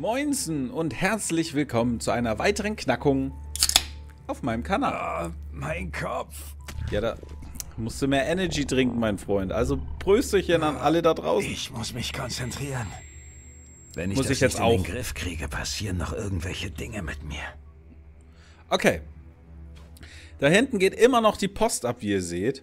Moinsen und herzlich willkommen zu einer weiteren Knackung auf meinem Kanal. Mein Kopf. Ja, da musst du mehr Energy trinken, mein Freund. Also Prösterchen an alle da draußen. Ich muss mich konzentrieren. Wenn ich Muss das ich jetzt nicht in auch? den Griff kriege, passieren noch irgendwelche Dinge mit mir. Okay. Da hinten geht immer noch die Post ab, wie ihr seht.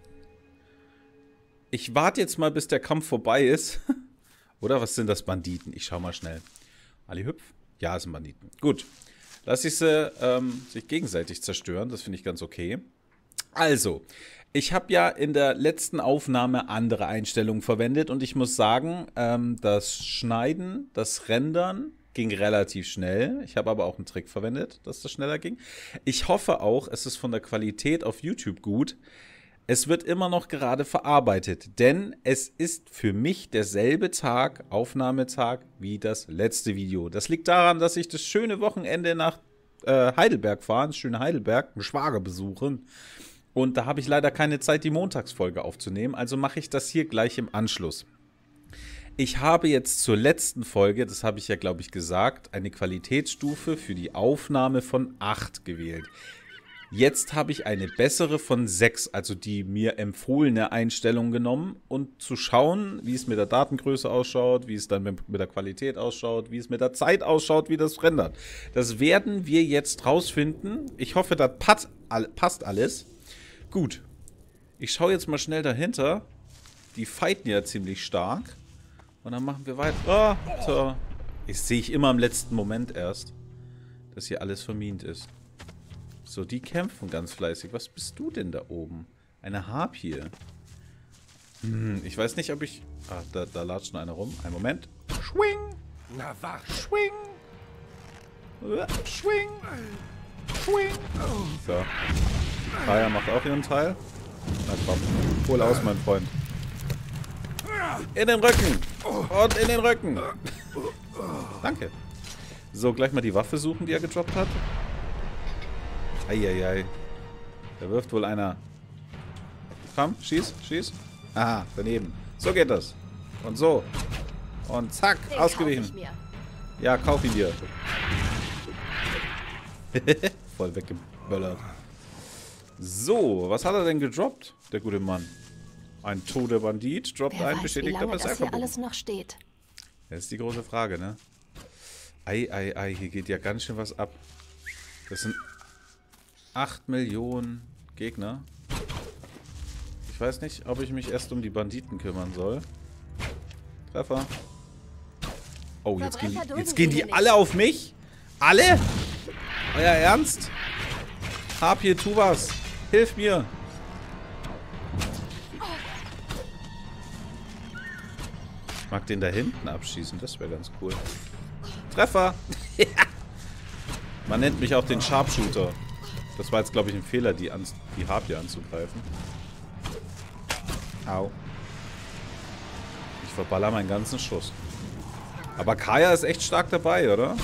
Ich warte jetzt mal, bis der Kampf vorbei ist. Oder was sind das, Banditen? Ich schau mal schnell. Ali hüpf? Ja, es sind Banditen. Gut. Lass ich sie sich gegenseitig zerstören. Das finde ich ganz okay. Also, ich habe ja in der letzten Aufnahme andere Einstellungen verwendet. Und ich muss sagen, das Schneiden, das Rendern ging relativ schnell. Ich habe aber auch einen Trick verwendet, dass das schneller ging. Ich hoffe auch, es ist von der Qualität auf YouTube gut. Es wird immer noch gerade verarbeitet, denn es ist für mich derselbe Tag, Aufnahmetag, wie das letzte Video. Das liegt daran, dass ich das schöne Wochenende nach Heidelberg fahre, das schöne Heidelberg, einen Schwager besuchen. Und da habe ich leider keine Zeit, die Montagsfolge aufzunehmen, also mache ich das hier gleich im Anschluss. Ich habe jetzt zur letzten Folge, das habe ich ja, glaube ich, gesagt, eine Qualitätsstufe für die Aufnahme von 8 gewählt. Jetzt habe ich eine bessere von 6, also die mir empfohlene Einstellung genommen und zu schauen, wie es mit der Datengröße ausschaut, wie es dann mit der Qualität ausschaut, wie es mit der Zeit ausschaut, wie das rendert. Das werden wir jetzt rausfinden. Ich hoffe, das passt alles. Gut, ich schaue jetzt mal schnell dahinter. Die fighten ja ziemlich stark. Und dann machen wir weiter. Oh, so. Das sehe ich immer im letzten Moment erst, dass hier alles vermint ist. So, die kämpfen ganz fleißig. Was bist du denn da oben? Eine Harpie. Ich weiß nicht, ob ich... Ah, da latscht noch einer rum. Einen Moment. Schwing! Na wach. Schwing! Schwing! Schwing! So. Kaya macht auch ihren Teil. Na komm, hol aus, mein Freund. In den Rücken! Und in den Rücken! Danke. So, gleich mal die Waffe suchen, die er gedroppt hat. Eieiei. Da wirft wohl einer. Komm, schieß, schieß. Aha, daneben. So geht das. Und so. Und zack, ausgewichen. Ja, kauf ihn dir. Voll weggeböllert. So, was hat er denn gedroppt, der gute Mann? Ein toter Bandit droppt ein beschädigter Berserkerbogen. Alles noch steht. Das ist die große Frage, ne? Ei, hier geht ja ganz schön was ab. Das sind 8 Millionen Gegner. Ich weiß nicht, ob ich mich erst um die Banditen kümmern soll. Treffer. Oh, jetzt gehen die alle auf mich? Alle? Euer Ernst? Harpie, tu was. Hilf mir. Ich mag den da hinten abschießen. Das wäre ganz cool. Treffer. Man nennt mich auch den Sharpshooter. Das war jetzt, glaube ich, ein Fehler, die Harpie anzugreifen. Au. Ich verballer meinen ganzen Schuss. Aber Kaya ist echt stark dabei, oder?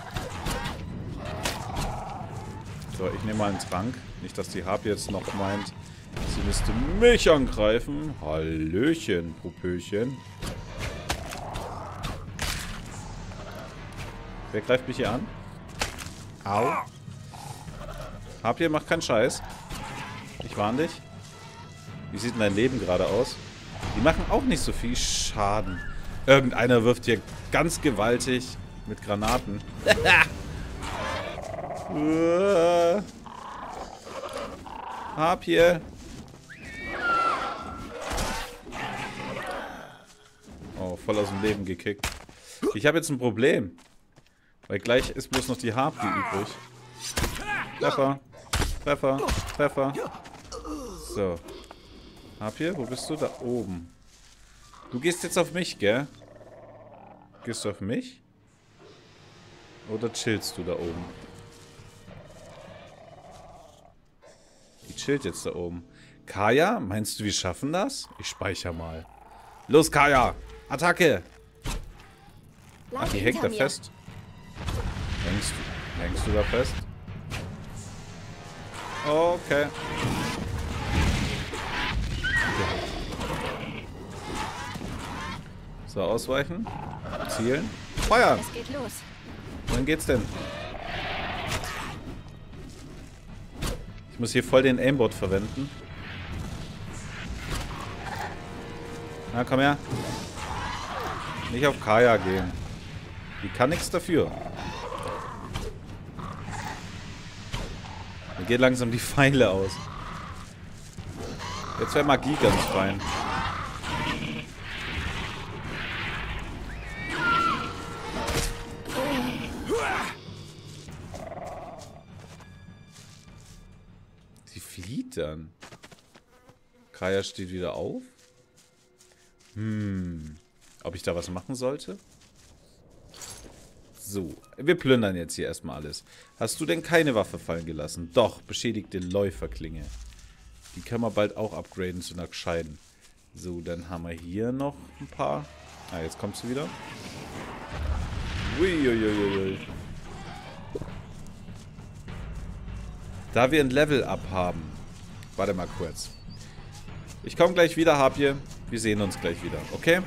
So, ich nehme mal einen Trank. Nicht, dass die Harpie jetzt noch meint, sie müsste mich angreifen. Hallöchen, Popöchen. Wer greift mich hier an? Au. Harpie, mach keinen Scheiß. Ich warne dich. Wie sieht denn dein Leben gerade aus? Die machen auch nicht so viel Schaden. Irgendeiner wirft hier ganz gewaltig mit Granaten. Harpie. Oh, voll aus dem Leben gekickt. Ich habe jetzt ein Problem. Weil gleich ist bloß noch die Harpie übrig. Treffer. Treffer. Treffer. So. Harpie, wo bist du? Da oben. Du gehst jetzt auf mich, gell? Gehst du auf mich? Oder chillst du da oben? Die chillt jetzt da oben. Kaya, meinst du, wir schaffen das? Ich speichere mal. Los, Kaya! Attacke! Ach, die hängt da fest. Hängst du da fest? Okay. So, ausweichen. Zielen. feuern. Es geht los. Wohin geht's denn? Ich muss hier voll den Aimbot verwenden. Na, komm her. Nicht auf Kaya gehen. Die kann nichts dafür. Mir geht langsam die Pfeile aus. Jetzt wäre Magie ganz fein. Sie flieht dann. Kaya steht wieder auf. Ob ich da was machen sollte? So, wir plündern jetzt hier erstmal alles. Hast du denn keine Waffe fallen gelassen? Doch, beschädigte Läuferklinge. Die können wir bald auch upgraden zu einer gescheiten. So, dann haben wir hier noch ein paar. Ah, jetzt kommt sie wieder. Uiuiuiui. Da wir ein Level-Up haben. Warte mal kurz. Ich komme gleich wieder, Harpie. Wir sehen uns gleich wieder, okay?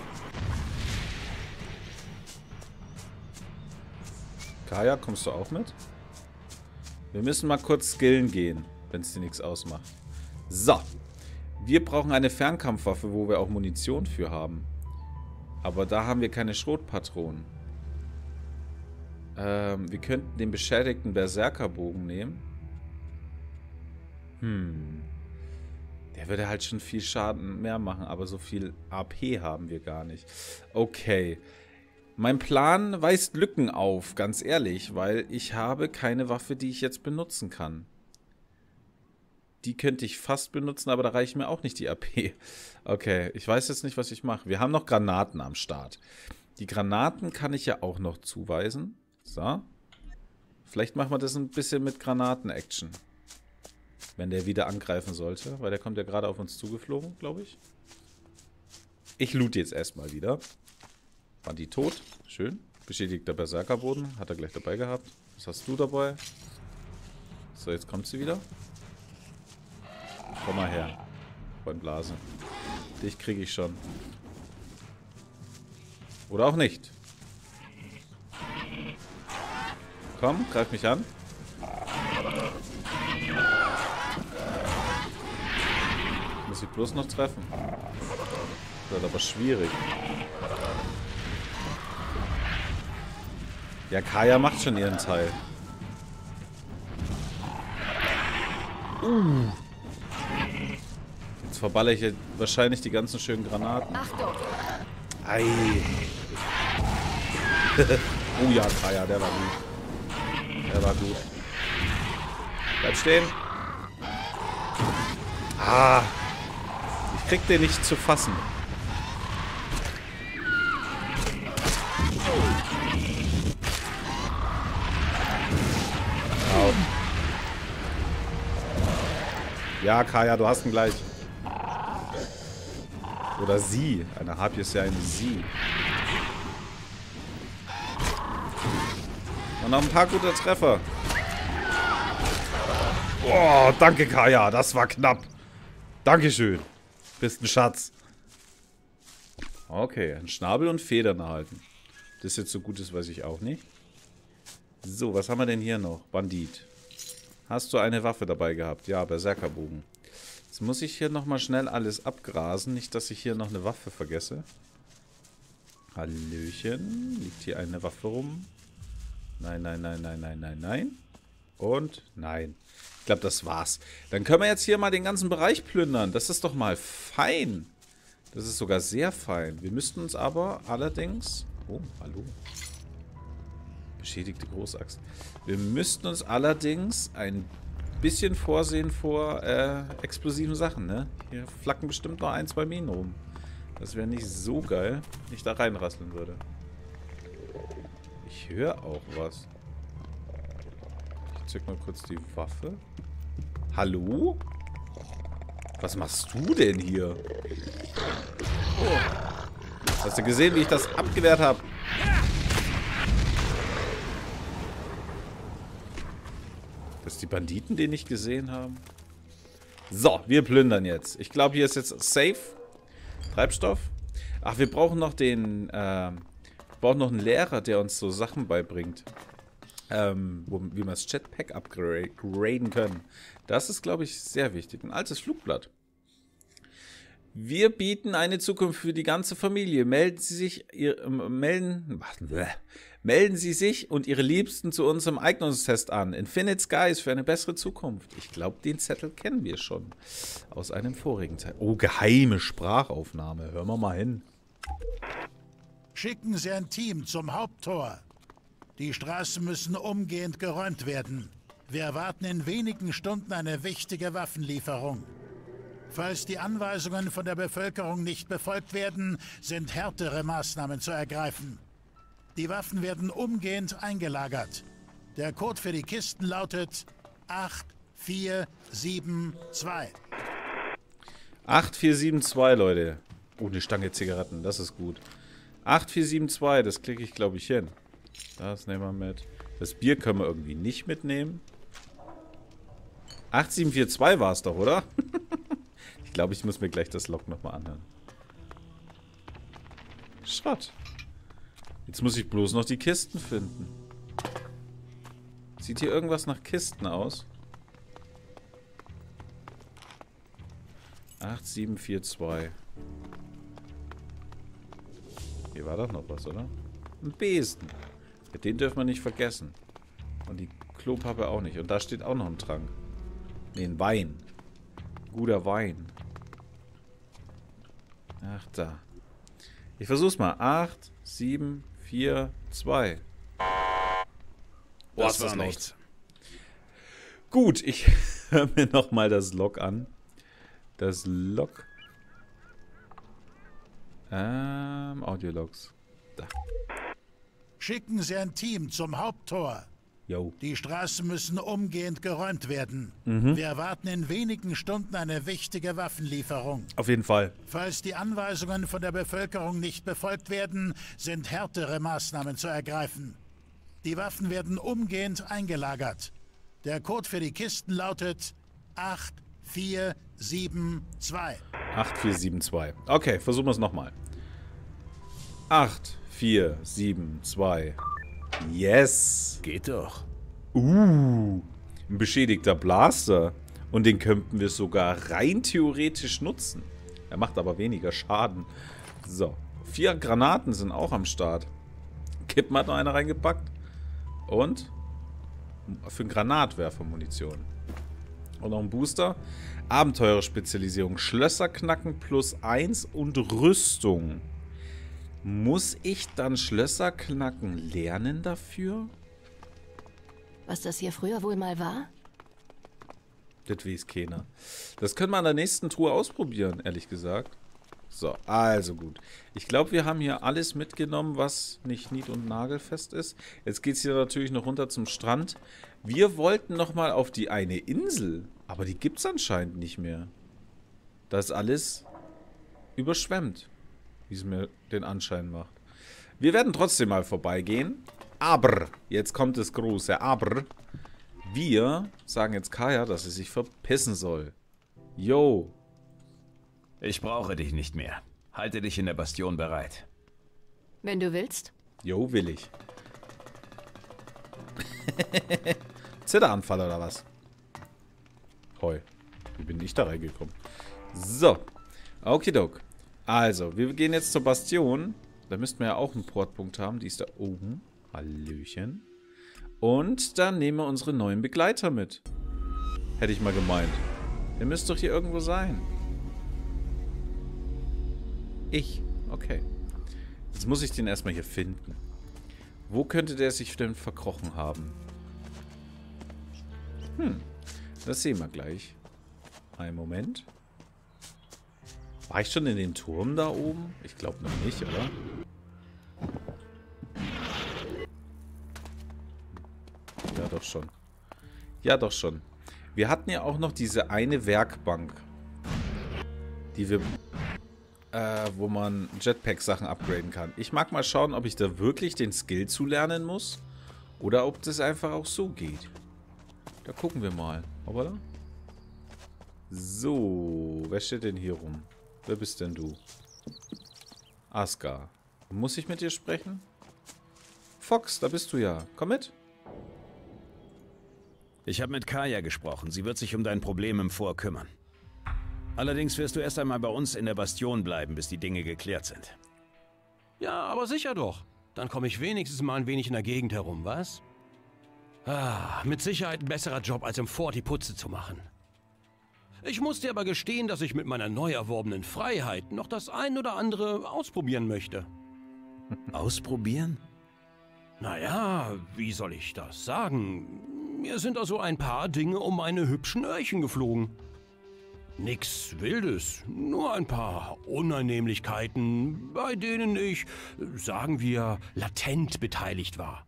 Kaya, kommst du auch mit? Wir müssen mal kurz skillen gehen, wenn es dir nichts ausmacht. So. Wir brauchen eine Fernkampfwaffe, wo wir auch Munition für haben. Aber da haben wir keine Schrotpatronen. Wir könnten den beschädigten Berserkerbogen nehmen. Der würde halt schon viel Schaden mehr machen, aber so viel AP haben wir gar nicht. Okay. Mein Plan weist Lücken auf, ganz ehrlich, weil ich habe keine Waffe, die ich jetzt benutzen kann. Die könnte ich fast benutzen, aber da reicht mir auch nicht die AP. Okay, ich weiß jetzt nicht, was ich mache. Wir haben noch Granaten am Start. Die Granaten kann ich ja auch noch zuweisen. So. Vielleicht machen wir das ein bisschen mit Granaten-Action. Wenn der wieder angreifen sollte, weil der kommt ja gerade auf uns zugeflogen, glaube ich. Ich loot jetzt erstmal wieder. Waren die tot? Schön. Beschädigter Berserkerboden. Hat er gleich dabei gehabt. Was hast du dabei? So, jetzt kommt sie wieder. Komm mal her. Beim Blasen. Dich kriege ich schon. Oder auch nicht. Komm, greif mich an. Muss ich bloß noch treffen. Das wird aber schwierig. Ja, Kaya macht schon ihren Teil. Jetzt verballere ich hier wahrscheinlich die ganzen schönen Granaten. Achtung! Ei. Oh ja, Kaya, der war gut. Der war gut. Bleib stehen. Ah. Ich krieg den nicht zu fassen. Au. Ja, Kaya, du hast ihn gleich. Oder sie. Eine Harpie ist ja eine sie. Und noch ein paar gute Treffer. Oh, danke, Kaya. Das war knapp. Dankeschön. Bist ein Schatz. Okay, ein Schnabel und Federn erhalten. Das jetzt so gut ist, weiß ich auch nicht. So, was haben wir denn hier noch? Bandit. Hast du eine Waffe dabei gehabt? Ja, Berserkerbogen. Jetzt muss ich hier nochmal schnell alles abgrasen. Nicht, dass ich hier noch eine Waffe vergesse. Hallöchen. Liegt hier eine Waffe rum? Nein, nein, nein, nein, nein, nein, nein. Und nein. Ich glaube, das war's. Dann können wir jetzt hier mal den ganzen Bereich plündern. Das ist doch mal fein. Das ist sogar sehr fein. Wir müssten uns aber allerdings... Oh, hallo. Beschädigte Großaxt. Wir müssten uns allerdings ein bisschen vorsehen vor explosiven Sachen, ne? Hier flacken bestimmt noch 1, 2 Minen rum. Das wäre nicht so geil, wenn ich da reinrasseln würde. Ich höre auch was. Ich check mal kurz die Waffe. Hallo? Was machst du denn hier? Oh. Hast du gesehen, wie ich das abgewehrt habe? Dass die Banditen den nicht gesehen haben? So, wir plündern jetzt. Ich glaube, hier ist jetzt safe. Treibstoff. Ach, wir brauchen noch den brauche noch einen Lehrer, der uns so Sachen beibringt. Wie wir das Jetpack upgraden können. Das ist, glaube ich, sehr wichtig. Ein altes Flugblatt. Wir bieten eine Zukunft für die ganze Familie. Melden Sie sich und Ihre Liebsten zu unserem Eignungstest an. Infinite Skies für eine bessere Zukunft. Ich glaube, den Zettel kennen wir schon. Aus einem vorigen Teil. Oh, geheime Sprachaufnahme. Hören wir mal hin. Schicken Sie ein Team zum Haupttor. Die Straßen müssen umgehend geräumt werden. Wir erwarten in wenigen Stunden eine wichtige Waffenlieferung. Falls die Anweisungen von der Bevölkerung nicht befolgt werden, sind härtere Maßnahmen zu ergreifen. Die Waffen werden umgehend eingelagert. Der Code für die Kisten lautet 8472. 8472, Leute. Oh, eine Stange Zigaretten, das ist gut. 8472, das klicke ich, glaube ich, hin. Das nehmen wir mit. Das Bier können wir irgendwie nicht mitnehmen. 8742 war es doch, oder? Ich glaube, ich muss mir gleich das Log nochmal anhören. Schrott. Jetzt muss ich bloß noch die Kisten finden. Sieht hier irgendwas nach Kisten aus? 8742. Hier war doch noch was, oder? Ein Besen. Den dürfen wir nicht vergessen. Und die Klopappe auch nicht. Und da steht auch noch ein Trank. Ne, ein Wein. Guter Wein. Ach, da. Ich versuch's mal. 8, 7, 4, 2. Das war nichts. Gut, ich höre mir nochmal das Log an. Das Log. Audiologs. Da. Schicken Sie ein Team zum Haupttor. Jo. Die Straßen müssen umgehend geräumt werden. Wir erwarten in wenigen Stunden eine wichtige Waffenlieferung. Auf jeden Fall. Falls die Anweisungen von der Bevölkerung nicht befolgt werden, sind härtere Maßnahmen zu ergreifen. Die Waffen werden umgehend eingelagert. Der Code für die Kisten lautet 8472. 8472. Okay, versuchen wir es nochmal. 8472. Yes. Geht doch. Ein beschädigter Blaster. Und den könnten wir sogar rein theoretisch nutzen. Er macht aber weniger Schaden. So. 4 Granaten sind auch am Start. Kippen hat noch einer reingepackt. Und für Granatwerfer Munition. Und noch ein Booster. Abenteurerspezialisierung. Schlösser knacken +1 und Rüstung. Muss ich dann Schlösser knacken lernen dafür? Was das hier früher wohl mal war? Das weiß keiner. Das können wir an der nächsten Truhe ausprobieren, ehrlich gesagt. So, also gut. Ich glaube, wir haben hier alles mitgenommen, was nicht nied- und nagelfest ist. Jetzt geht es hier natürlich noch runter zum Strand. Wir wollten nochmal auf die eine Insel, aber die gibt es anscheinend nicht mehr. Da ist alles überschwemmt, wie es mir den Anschein macht. Wir werden trotzdem mal vorbeigehen. Aber, jetzt kommt das große Aber. Wir sagen jetzt Kaya, dass sie sich verpissen soll. Yo. Ich brauche dich nicht mehr. Halte dich in der Bastion bereit. Wenn du willst. Jo, will ich. Zitteranfall oder was? Hoi. Wie bin ich da reingekommen? So. Okidok. Also, wir gehen jetzt zur Bastion. Da müssten wir ja auch einen Portpunkt haben. Die ist da oben. Hallöchen. Und dann nehmen wir unsere neuen Begleiter mit. Hätte ich mal gemeint. Der müsste doch hier irgendwo sein. Okay. Jetzt muss ich den erstmal hier finden. Wo könnte der sich denn verkrochen haben? Das sehen wir gleich. Einen Moment. War ich schon in den Turm da oben? Ich glaube noch nicht, oder? Ja, doch schon. Ja, doch schon. Wir hatten ja auch noch diese eine Werkbank, die wir, wo man Jetpack-Sachen upgraden kann. Ich mag mal schauen, ob ich da wirklich den Skill zulernen muss oder ob das einfach auch so geht. Da gucken wir mal. Hoppala. So, wer steht denn hier rum? Wer bist denn du? Aska. Muss ich mit dir sprechen? Fox, da bist du ja. Komm mit. Ich habe mit Kaya gesprochen. Sie wird sich um dein Problem im Fort kümmern. Allerdings wirst du erst einmal bei uns in der Bastion bleiben, bis die Dinge geklärt sind. Ja, aber sicher doch. Dann komme ich wenigstens mal ein wenig in der Gegend herum, was? Ah, mit Sicherheit ein besserer Job, als im Fort die Putze zu machen. Ich muss dir aber gestehen, dass ich mit meiner neu erworbenen Freiheit noch das ein oder andere ausprobieren möchte. Ausprobieren? Naja, wie soll ich das sagen? Mir sind also ein paar Dinge um meine hübschen Öhrchen geflogen. Nix Wildes, nur ein paar Unannehmlichkeiten, bei denen ich, sagen wir, latent beteiligt war.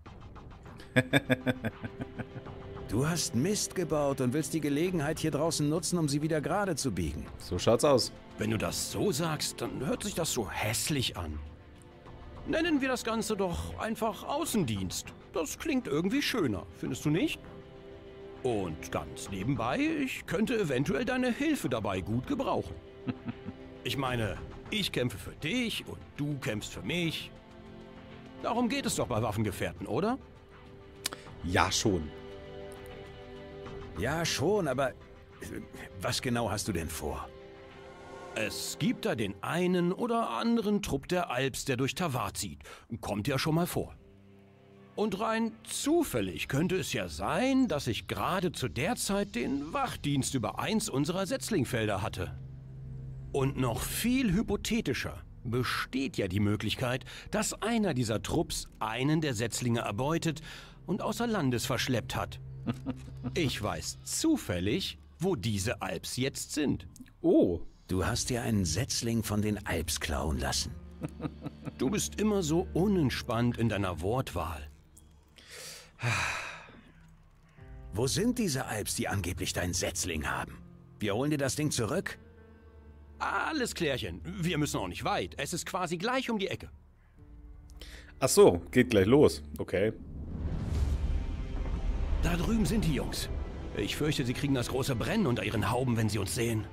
Du hast Mist gebaut und willst die Gelegenheit hier draußen nutzen, um sie wieder gerade zu biegen. So schaut's aus. Wenn du das so sagst, dann hört sich das so hässlich an. Nennen wir das Ganze doch einfach Außendienst. Das klingt irgendwie schöner, findest du nicht? Und ganz nebenbei, ich könnte eventuell deine Hilfe dabei gut gebrauchen. Ich meine, ich kämpfe für dich und du kämpfst für mich. Darum geht es doch bei Waffengefährten, oder? Ja, schon. Ja, schon, aber was genau hast du denn vor? Es gibt da den einen oder anderen Trupp der Alps, der durch Tawar zieht. Kommt ja schon mal vor. Und rein zufällig könnte es ja sein, dass ich gerade zu der Zeit den Wachdienst über eins unserer Setzlingfelder hatte. Und noch viel hypothetischer besteht ja die Möglichkeit, dass einer dieser Trupps einen der Setzlinge erbeutet und außer Landes verschleppt hat. Ich weiß zufällig, wo diese Alps jetzt sind. Oh. Du hast dir einen Setzling von den Alps klauen lassen. Du bist immer so unentspannt in deiner Wortwahl. Wo sind diese Alps, die angeblich deinen Setzling haben? Wir holen dir das Ding zurück? Alles klärchen. Wir müssen auch nicht weit. Es ist quasi gleich um die Ecke. Ach so, geht gleich los. Okay. Da drüben sind die Jungs. Ich fürchte, sie kriegen das große Brennen unter ihren Hauben, wenn sie uns sehen.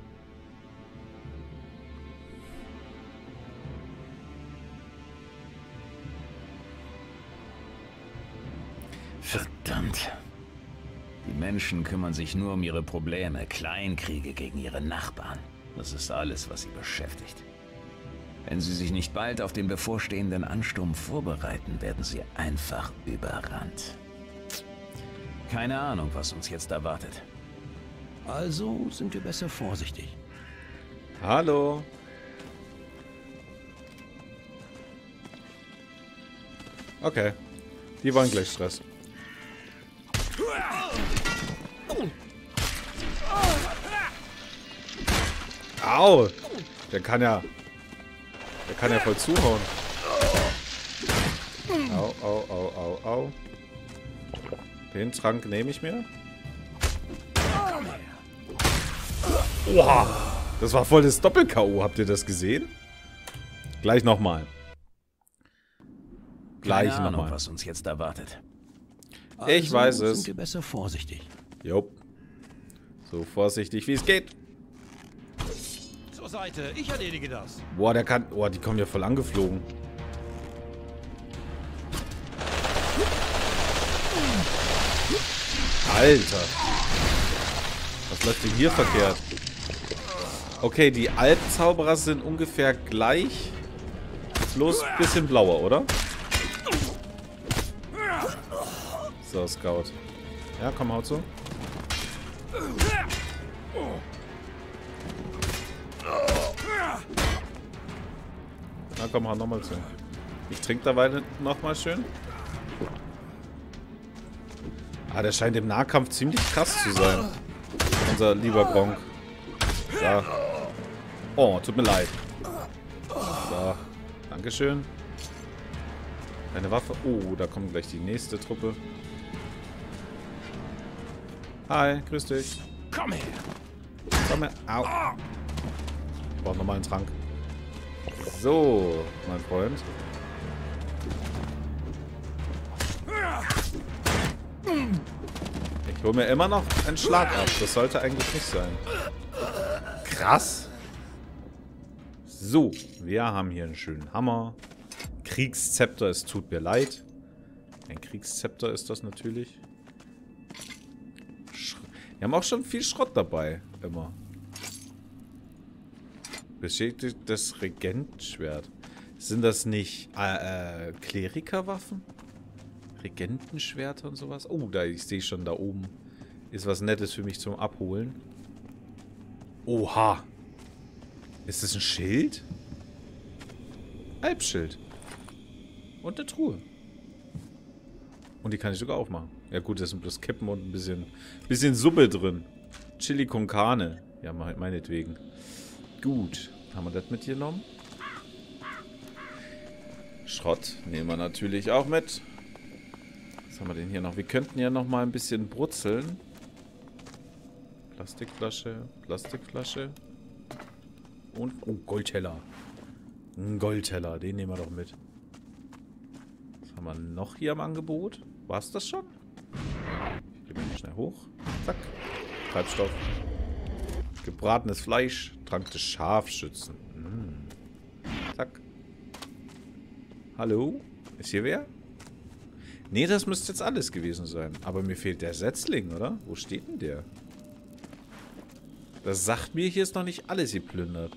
Verdammt. Die Menschen kümmern sich nur um ihre Probleme, Kleinkriege gegen ihre Nachbarn. Das ist alles, was sie beschäftigt. Wenn sie sich nicht bald auf den bevorstehenden Ansturm vorbereiten, werden sie einfach überrannt. Keine Ahnung, was uns jetzt erwartet. Also sind wir besser vorsichtig. Hallo. Okay. Die wollen gleich Stress. Au! Der kann ja voll zuhauen. Au, au, au, au, au. Den Trank nehme ich mir. Oha! Das war voll das Doppel-K.O. Habt ihr das gesehen? Gleich nochmal. Gleich Keine Ahnung, nochmal. was uns jetzt erwartet. Ich weiß es. Sind wir besser vorsichtig. Jo. So vorsichtig wie es geht. Zur Seite, ich erledige das. Boah, der kann. Boah, die kommen ja voll angeflogen. Alter. Was läuft denn hier verkehrt? Okay, die Alpzauberer sind ungefähr gleich. Bloß ein bisschen blauer, oder? So, Scout. Ja, komm, haut zu. Na komm, hau nochmal zu. Ich trinke derweil nochmal schön. Ah, der scheint im Nahkampf ziemlich krass zu sein. Unser lieber Gronk. Da. Oh, tut mir leid. So, dankeschön. Eine Waffe. Oh, da kommt gleich die nächste Truppe. Hi, grüß dich. Komm her. Komm her. Au. Ich brauche nochmal einen Trank. So, mein Freund. Ich hole mir immer noch einen Schlag ab. Das sollte eigentlich nicht sein. Krass. So, wir haben hier einen schönen Hammer. Kriegszepter, es tut mir leid. Ein Kriegszepter ist das natürlich. Wir haben auch schon viel Schrott dabei. Immer. Beschädigtes Regentenschwert. Sind das nicht Klerikerwaffen? Regentenschwerter und sowas? Oh, da, ich sehe schon, da oben ist was Nettes für mich zum Abholen. Oha! Ist das ein Schild? Halbschild. Und eine Truhe. Und die kann ich sogar aufmachen. Ja gut, da sind bloß Kippen und ein bisschen Suppe drin. Chili con Carne. Ja, meinetwegen. Gut. Haben wir das mitgenommen? Schrott nehmen wir natürlich auch mit. Was haben wir denn hier noch? Wir könnten ja noch mal ein bisschen brutzeln. Plastikflasche, Plastikflasche. Und, oh, Goldteller. Ein Goldteller, den nehmen wir doch mit. Was haben wir noch hier im Angebot? War es das schon? Ich gehe mal schnell hoch. Zack. Treibstoff. Gebratenes Fleisch. Trank des Scharfschützen. Zack. Hallo? Ist hier wer? Nee, das müsste jetzt alles gewesen sein. Aber mir fehlt der Setzling, oder? Wo steht denn der? Das sagt mir, hier ist noch nicht alles geplündert.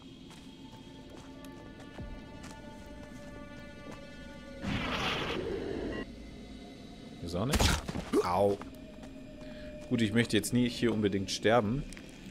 Ist auch nicht. Au. Gut, ich möchte jetzt nie hier unbedingt sterben.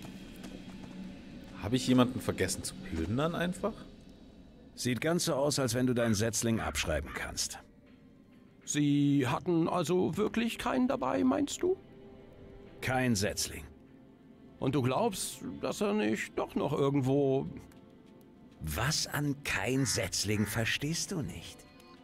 Habe ich jemanden vergessen zu plündern einfach? Sieht ganz so aus, als wenn du deinen Setzling abschreiben kannst. Sie hatten also wirklich keinen dabei, meinst du? Kein Setzling. Und du glaubst, dass er nicht doch noch irgendwo... Was an kein Setzling verstehst du nicht?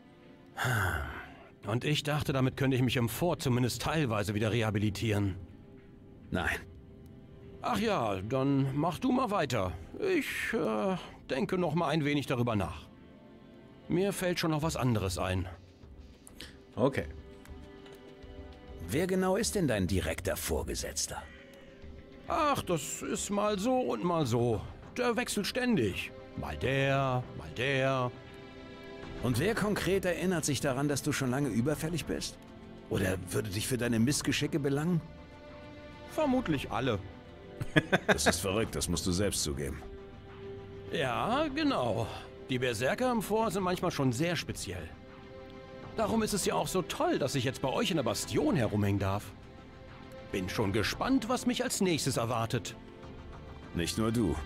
Und ich dachte, damit könnte ich mich im Fort zumindest teilweise wieder rehabilitieren. Nein. Ach ja, dann mach du mal weiter. Ich denke noch mal ein wenig darüber nach. Mir fällt schon noch was anderes ein. Okay. Wer genau ist denn dein direkter Vorgesetzter? Ach, das ist mal so und mal so. Der wechselt ständig. Mal der, mal der. Und wer konkret erinnert sich daran, dass du schon lange überfällig bist? Oder würde dich für deine Missgeschicke belangen? Vermutlich alle. Das ist verrückt, das musst du selbst zugeben. Ja, genau. Die Berserker im Fort sind manchmal schon sehr speziell. Darum ist es ja auch so toll, dass ich jetzt bei euch in der Bastion herumhängen darf. Bin schon gespannt, was mich als nächstes erwartet. Nicht nur du.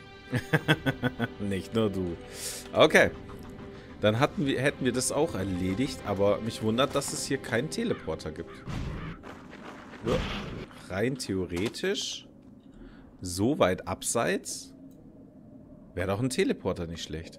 Nicht nur du. Okay. Dann hätten wir das auch erledigt, aber mich wundert, dass es hier keinen Teleporter gibt. Ja. Rein theoretisch, so weit abseits, wäre doch ein Teleporter nicht schlecht.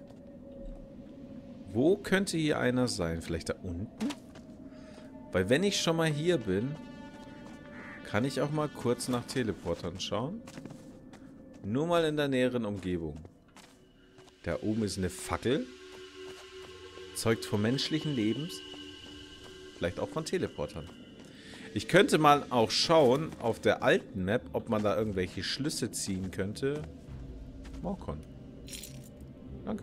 Wo könnte hier einer sein? Vielleicht da unten? Weil wenn ich schon mal hier bin, kann ich auch mal kurz nach Teleportern schauen. Nur mal in der näheren Umgebung. Da oben ist eine Fackel. Zeugt von menschlichen Lebens. Vielleicht auch von Teleportern. Ich könnte mal auch schauen auf der alten Map, ob man da irgendwelche Schlüsse ziehen könnte. Morkon. Danke.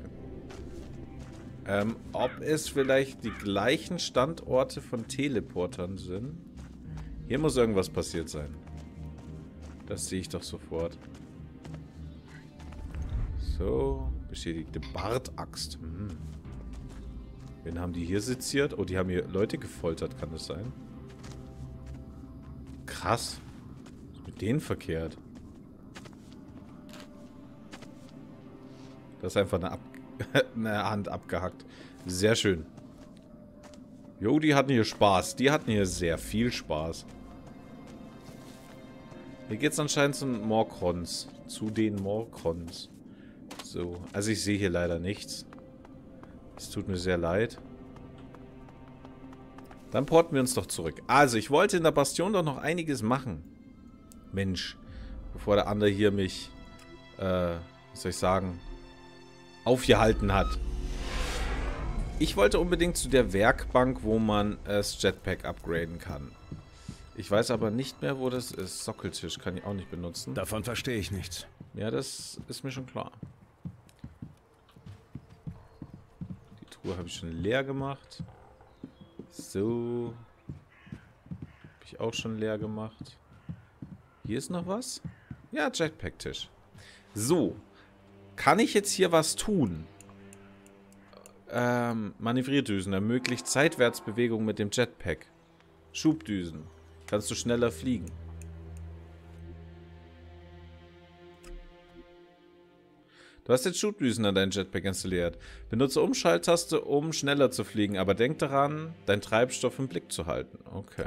Ob es vielleicht die gleichen Standorte von Teleportern sind. Hier muss irgendwas passiert sein. Das sehe ich doch sofort. So, beschädigte Bartaxt. Wen haben die hier seziert? Oh, die haben hier Leute gefoltert, kann das sein? Krass. Was ist mit denen verkehrt? Das ist einfach eine Hand abgehackt. Sehr schön. Jo, die hatten hier Spaß. Die hatten hier sehr viel Spaß. Hier geht es anscheinend zu den Morkrons. Zu den Morkrons. So, also ich sehe hier leider nichts. Es tut mir sehr leid. Dann porten wir uns doch zurück. Also, ich wollte in der Bastion doch noch einiges machen. Mensch. Bevor der andere hier mich, was soll ich sagen, aufgehalten hat. Ich wollte unbedingt zu der Werkbank, wo man das Jetpack upgraden kann. Ich weiß aber nicht mehr, wo das ist. Sockeltisch kann ich auch nicht benutzen. Davon verstehe ich nichts. Ja, das ist mir schon klar. Die Truhe habe ich schon leer gemacht. So. Habe ich auch schon leer gemacht. Hier ist noch was? Ja, Jetpack-Tisch. So. Kann ich jetzt hier was tun? Manövrierdüsen. Ermöglicht Seitwärtsbewegung mit dem Jetpack. Schubdüsen. Kannst du schneller fliegen. Du hast jetzt Schubdüsen an dein Jetpack installiert. Benutze Umschalttaste, um schneller zu fliegen. Aber denk daran, deinen Treibstoff im Blick zu halten. Okay.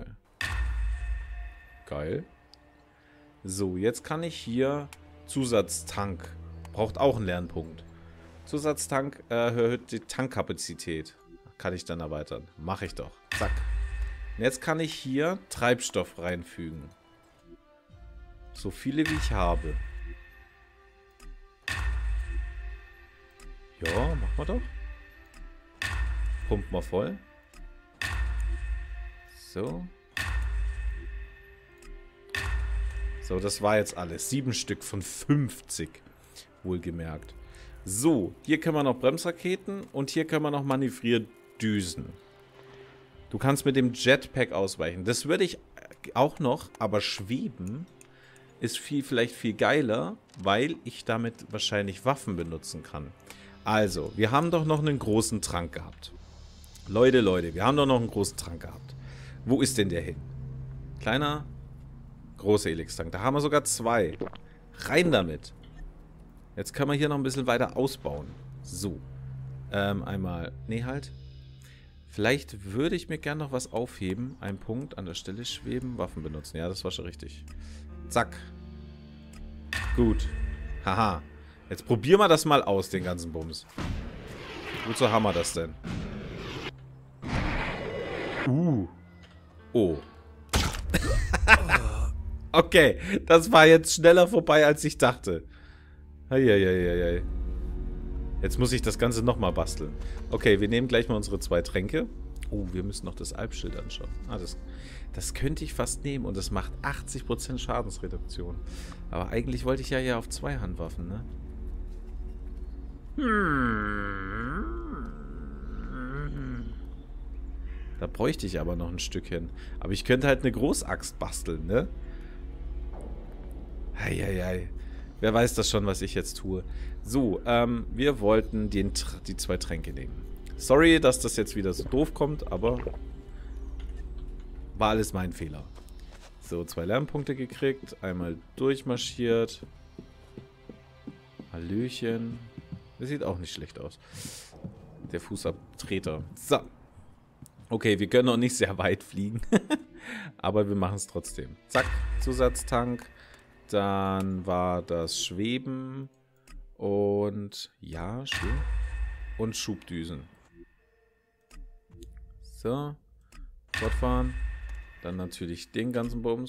Geil. So, jetzt kann ich hier Zusatztank. Braucht auch einen Lernpunkt. Zusatztank erhöht die Tankkapazität. Kann ich dann erweitern. Mache ich doch. Zack. Und jetzt kann ich hier Treibstoff reinfügen. So viele wie ich habe. Ja, machen wir doch. Pumpen wir voll. So. So, das war jetzt alles. 7 Stück von 50. Wohlgemerkt. So, hier können wir noch Bremsraketen und hier können wir noch Manövrierdüsen. Du kannst mit dem Jetpack ausweichen. Das würde ich auch noch, aber schweben ist vielleicht viel geiler, weil ich damit wahrscheinlich Waffen benutzen kann. Also, wir haben doch noch einen großen Trank gehabt. Leute, wir haben doch noch einen großen Trank gehabt. Wo ist denn der hin? Kleiner, großer Helix-Tank. Da haben wir sogar 2. Rein damit. Jetzt können wir hier noch ein bisschen weiter ausbauen. So. Einmal. Nee, halt. Vielleicht würde ich mir gerne noch was aufheben. Ein Punkt an der Stelle schweben. Waffen benutzen. Ja, das war schon richtig. Zack. Gut. Haha. Jetzt probieren wir das mal aus, den ganzen Bums. Wozu haben wir das denn? Oh. Okay. Das war jetzt schneller vorbei, als ich dachte. Eieieiei. Jetzt muss ich das Ganze nochmal basteln. Okay, wir nehmen gleich mal unsere 2 Tränke. Oh, wir müssen noch das Alpschild anschauen. Ah, das könnte ich fast nehmen und das macht 80% Schadensreduktion. Aber eigentlich wollte ich ja hier auf 2 Handwaffen, ne? Da bräuchte ich aber noch ein Stückchen. Aber ich könnte halt eine Großaxt basteln, ne? Eieiei. Wer weiß das schon, was ich jetzt tue. So, wir wollten die 2 Tränke nehmen. Sorry, dass das jetzt wieder so doof kommt, aber war alles mein Fehler. So, 2 Lernpunkte gekriegt. Einmal durchmarschiert. Hallöchen. Das sieht auch nicht schlecht aus. Der Fußabtreter. So. Okay, wir können noch nicht sehr weit fliegen. Aber wir machen es trotzdem. Zack, Zusatztank. Dann war das Schweben und ja, Schweben und Schubdüsen. So, fortfahren. Dann natürlich den ganzen Bums.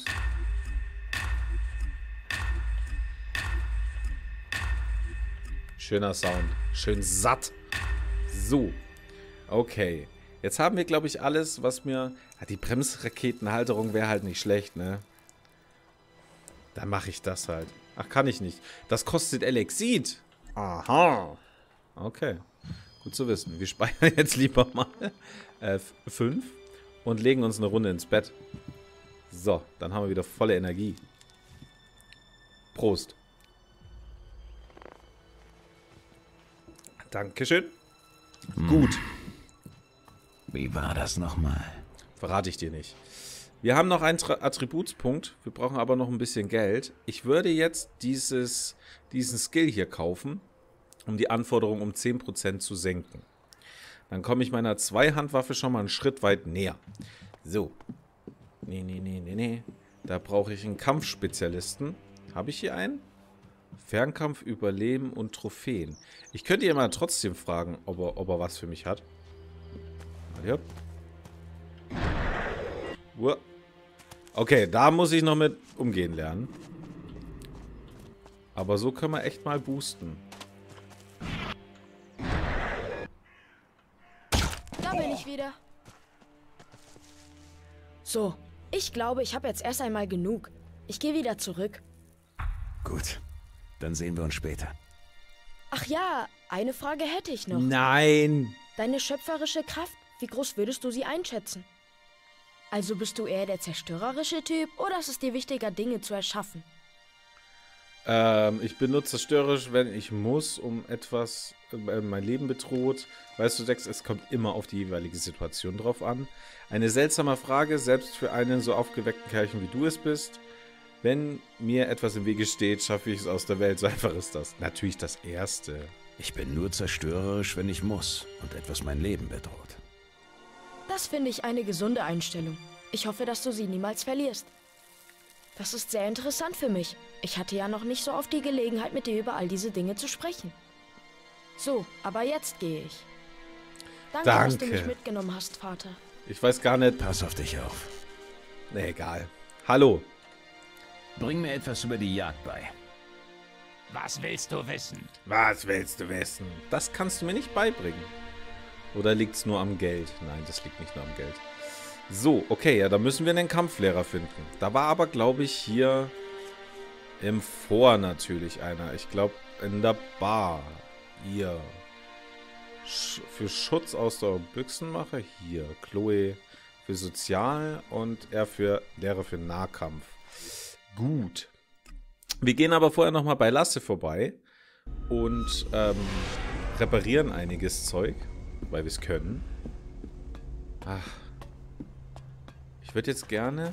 Schöner Sound, schön satt. So, okay. Jetzt haben wir, glaube ich, alles, was mir... Ja, die Bremsraketenhalterung wäre halt nicht schlecht, ne? Dann mache ich das halt. Ach, kann ich nicht. Das kostet Elexit. Aha. Okay. Gut zu wissen. Wir speichern jetzt lieber mal 5 und legen uns eine Runde ins Bett. So, dann haben wir wieder volle Energie. Prost. Dankeschön. Gut. Wie war das nochmal? Verrate ich dir nicht. Wir haben noch einen Attributspunkt. Wir brauchen aber noch ein bisschen Geld. Ich würde jetzt diesen Skill hier kaufen, um die Anforderung um 10% zu senken. Dann komme ich meiner 2-Handwaffe schon mal einen Schritt weit näher. So. Nee. Da brauche ich einen Kampfspezialisten. Habe ich hier einen? Fernkampf, Überleben und Trophäen. Ich könnte ihn mal trotzdem fragen, ob er was für mich hat. Ja. Okay, da muss ich noch mit umgehen lernen. Aber so können wir echt mal boosten. Da bin ich wieder. So, ich glaube, ich habe jetzt erst einmal genug. Ich gehe wieder zurück. Gut, dann sehen wir uns später. Ach ja, eine Frage hätte ich noch. Nein! Deine schöpferische Kraft, Wie groß würdest du sie einschätzen? Also bist du eher der zerstörerische Typ oder ist es dir wichtiger, Dinge zu erschaffen? Ich bin nur zerstörerisch, wenn ich muss, um etwas, mein Leben bedroht. Weißt du, Dex, es kommt immer auf die jeweilige Situation drauf an. Eine seltsame Frage, selbst für einen so aufgeweckten Kerlchen wie du es bist. Wenn mir etwas im Wege steht, schaffe ich es aus der Welt. So einfach ist das. Natürlich das Erste. Ich bin nur zerstörerisch, wenn ich muss und etwas mein Leben bedroht. Das finde ich eine gesunde Einstellung. Ich hoffe, dass du sie niemals verlierst. Das ist sehr interessant für mich. Ich hatte ja noch nicht so oft die Gelegenheit, mit dir über all diese Dinge zu sprechen. So, aber jetzt gehe ich. Danke, dass du mich mitgenommen hast, Vater. Ich weiß gar nicht. Pass auf dich auf. Nee, egal. Hallo. Bring mir etwas über die Jagd bei. Was willst du wissen? Was willst du wissen? Das kannst du mir nicht beibringen. Oder liegt es nur am Geld? Nein, das liegt nicht nur am Geld. So, okay, ja, da müssen wir einen Kampflehrer finden. Da war aber, glaube ich, hier im Vor natürlich einer. Ich glaube, in der Bar. Hier. Für Schutz, Ausdauer und Büchsenmacher. Hier. Chloe für Sozial und er für Lehrer für Nahkampf. Gut. Wir gehen aber vorher nochmal bei Lasse vorbei und reparieren einiges Zeug, weil wir es können. Ach. Ich würde jetzt gerne...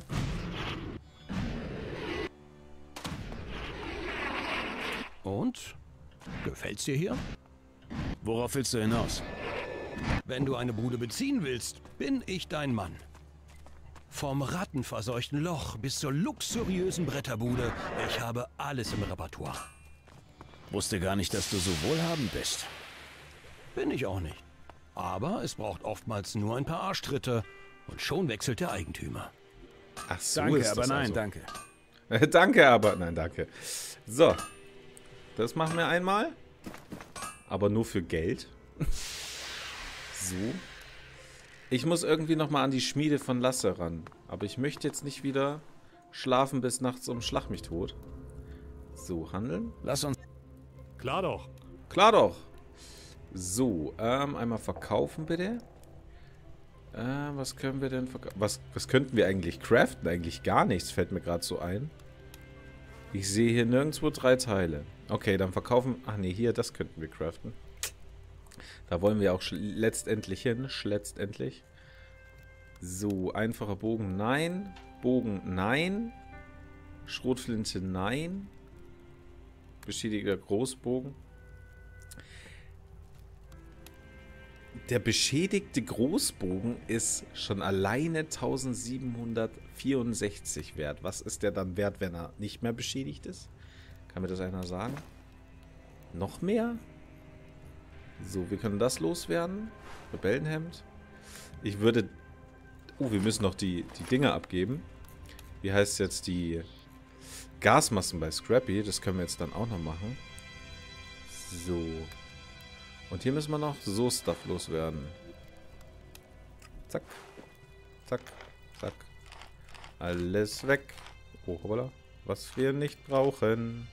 Und? Gefällt's dir hier? Worauf willst du hinaus? Wenn du eine Bude beziehen willst, bin ich dein Mann. Vom rattenverseuchten Loch bis zur luxuriösen Bretterbude, ich habe alles im Repertoire. Wusste gar nicht, dass du so wohlhabend bist. Bin ich auch nicht. Aber es braucht oftmals nur ein paar Arschtritte und schon wechselt der Eigentümer. Ach so, Danke, ist aber das nein, also. danke. Danke, aber nein, danke. So. Das machen wir einmal. Aber nur für Geld. So. Ich muss irgendwie nochmal an die Schmiede von Lasse ran. Aber ich möchte jetzt nicht wieder schlafen bis nachts um Schlag mich tot. So, handeln. Lass uns... Klar doch. Klar doch. So, einmal verkaufen bitte. Was können wir denn verkaufen? Was könnten wir eigentlich craften? Eigentlich gar nichts, fällt mir gerade so ein. Ich sehe hier nirgendwo 3 Teile. Okay, dann verkaufen... Ach nee, hier, das könnten wir craften. Da wollen wir auch letztendlich hin. Letztendlich. So, einfacher Bogen, nein. Bogen, nein. Schrotflinte, nein. Beschädigter Großbogen. Der beschädigte Großbogen ist schon alleine 1764 wert. Was ist der dann wert, wenn er nicht mehr beschädigt ist? Kann mir das einer sagen? Noch mehr? So, wir können das loswerden. Rebellenhemd. Ich würde... Oh, wir müssen noch die Dinger abgeben. Wie heißt jetzt die Gasmasken bei Scrappy? Das können wir jetzt dann auch noch machen. So. Und hier müssen wir noch so Stuff loswerden. Zack. Zack. Zack. Alles weg. Oh, hoppala. Was wir nicht brauchen.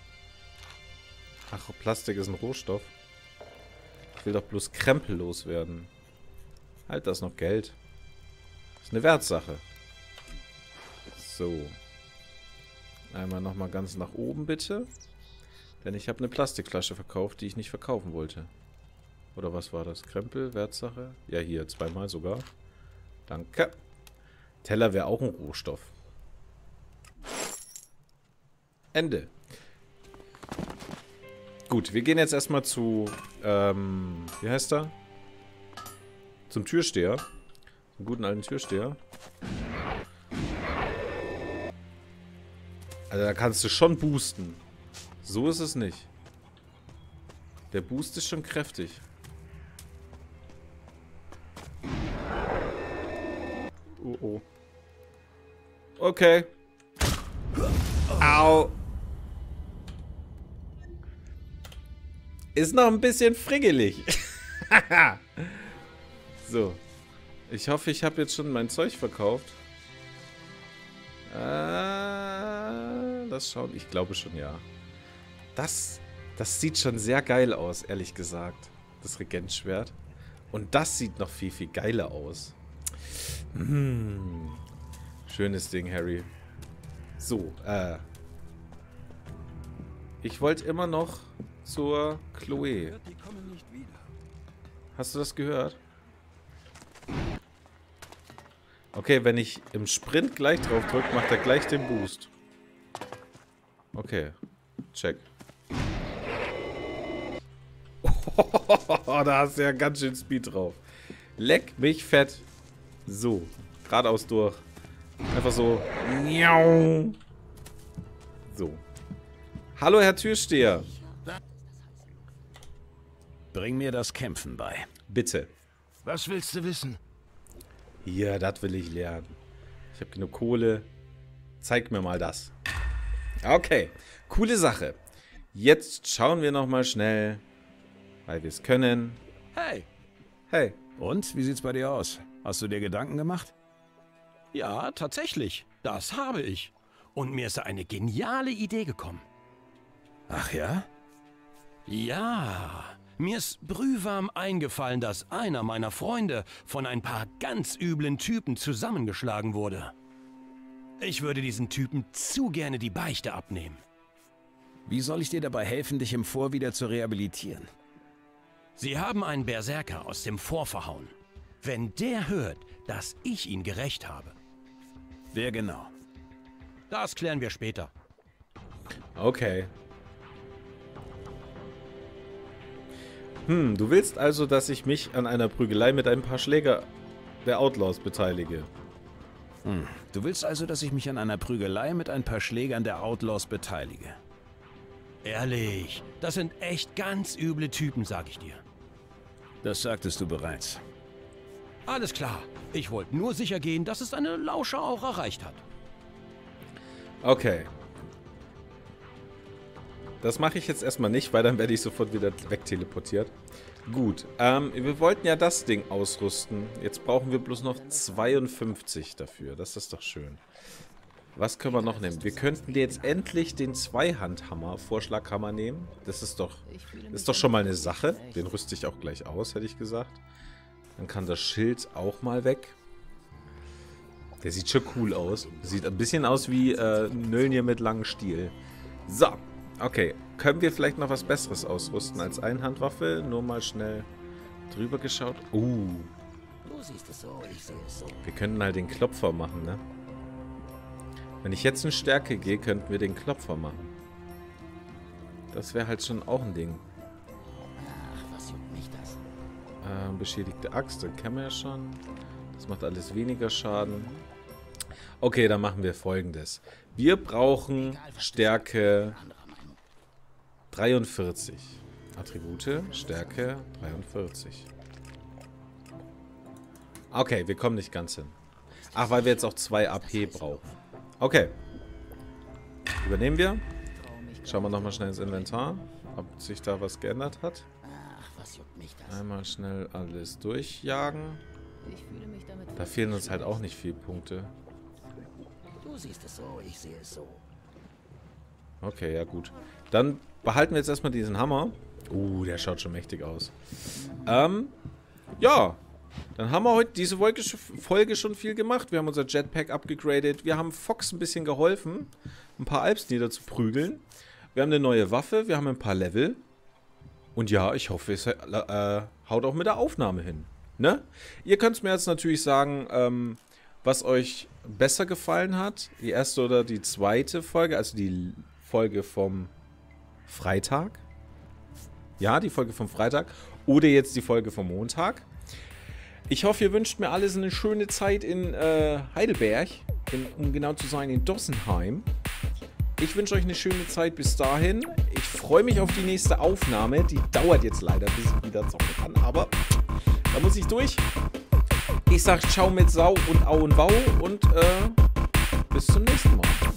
Ach, Plastik ist ein Rohstoff. Ich will doch bloß Krempel loswerden. Halt, da ist noch Geld. Ist eine Wertsache. So. Einmal nochmal ganz nach oben, bitte. Denn ich habe eine Plastikflasche verkauft, die ich nicht verkaufen wollte. Oder was war das? Krempel, Wertsache? Ja, hier, 2-mal sogar. Danke. Teller wäre auch ein Rohstoff. Ende. Gut, wir gehen jetzt erstmal zu, wie heißt er? Zum Türsteher. Zum guten alten Türsteher. Also da kannst du schon boosten. So ist es nicht. Der Boost ist schon kräftig. Oh oh. Okay. Au. Ist noch ein bisschen friggelig. So. Ich hoffe, ich habe jetzt schon mein Zeug verkauft. Das schaut... Ich glaube schon, ja. Das sieht schon sehr geil aus, ehrlich gesagt. Das Regentschwert. Und das sieht noch viel, viel geiler aus. Schönes Ding, Harry. So, ich wollte immer noch zur Chloe. Hast du das gehört? Okay, wenn ich im Sprint gleich drauf drücke, macht er gleich den Boost. Okay, check. Da hast du ja ganz schön Speed drauf. Leck mich fett. So, geradeaus durch. Einfach so. So. Hallo, Herr Türsteher. Bring mir das Kämpfen bei. Bitte. Was willst du wissen? Hier, das will ich lernen. Ich habe genug Kohle. Zeig mir mal das. Okay, coole Sache. Jetzt schauen wir noch mal schnell, weil wir es können. Hey. Hey. Und, wie sieht's bei dir aus? Hast du dir Gedanken gemacht? Ja, tatsächlich. Das habe ich. Und mir ist da eine geniale Idee gekommen. Ach ja? Ja, mir ist brühwarm eingefallen, dass einer meiner Freunde von ein paar ganz üblen Typen zusammengeschlagen wurde. Ich würde diesen Typen zu gerne die Beichte abnehmen. Wie soll ich dir dabei helfen, dich im Fort wieder zu rehabilitieren? Sie haben einen Berserker aus dem Fort verhauen. Wenn der hört, dass ich ihn gerächt habe. Wer genau? Das klären wir später. Okay. Du willst also, dass ich mich an einer Prügelei mit ein paar Schläger der Outlaws beteilige? Du willst also, dass ich mich an einer Prügelei mit ein paar Schlägern der Outlaws beteilige? Ehrlich, das sind echt ganz üble Typen, sag ich dir. Das sagtest du bereits. Alles klar. Ich wollte nur sicher gehen, dass es eine Lauscher auch erreicht hat. Okay. Das mache ich jetzt erstmal nicht, weil dann werde ich sofort wieder wegteleportiert. Gut, wir wollten ja das Ding ausrüsten. Jetzt brauchen wir bloß noch 52 dafür. Das ist doch schön. Was können wir noch nehmen? Wir könnten jetzt endlich den Zweihandhammer, Vorschlaghammer nehmen. Das ist doch schon mal eine Sache. Den rüste ich auch gleich aus, hätte ich gesagt. Dann kann das Schild auch mal weg. Der sieht schon cool aus. Sieht ein bisschen aus wie Nölnir mit langem Stiel. So, okay. Können wir vielleicht noch was Besseres ausrüsten als Einhandwaffe? Nur mal schnell drüber geschaut. Wir könnten halt den Klopfer machen, ne? Wenn ich jetzt in Stärke gehe, könnten wir den Klopfer machen. Das wäre halt schon auch ein Ding. Beschädigte Axt, den kennen wir ja schon. Das macht alles weniger Schaden. Okay, dann machen wir Folgendes. Wir brauchen Stärke 43. Attribute, Stärke 43. Okay, wir kommen nicht ganz hin. Ach, weil wir jetzt auch 2 AP brauchen. Okay. Übernehmen wir. Schauen wir nochmal schnell ins Inventar, ob sich da was geändert hat. Einmal schnell alles durchjagen. Da fehlen uns halt auch nicht viele Punkte. Du siehst es so, ich sehe es so. Okay, ja gut. Dann behalten wir jetzt erstmal diesen Hammer. Der schaut schon mächtig aus. Ja. Dann haben wir heute diese Folge schon viel gemacht. Wir haben unser Jetpack abgegradet. Wir haben Fox ein bisschen geholfen, ein paar Alps niederzuprügeln. Wir haben eine neue Waffe. Wir haben ein paar Level. Und ja, ich hoffe, es haut auch mit der Aufnahme hin. Ne? Ihr könnt mir jetzt natürlich sagen, was euch besser gefallen hat. Die erste oder die zweite Folge, also die Folge vom Freitag. Ja, die Folge vom Freitag. Oder jetzt die Folge vom Montag. Ich hoffe, ihr wünscht mir alles eine schöne Zeit in Heidelberg. Um genau zu sein, in Dossenheim. Ich wünsche euch eine schöne Zeit bis dahin. Ich freue mich auf die nächste Aufnahme. Die dauert jetzt leider, bis ich wieder zocken kann. Aber da muss ich durch. Ich sage ciao mit Sau und Au und Wau. Und bis zum nächsten Mal.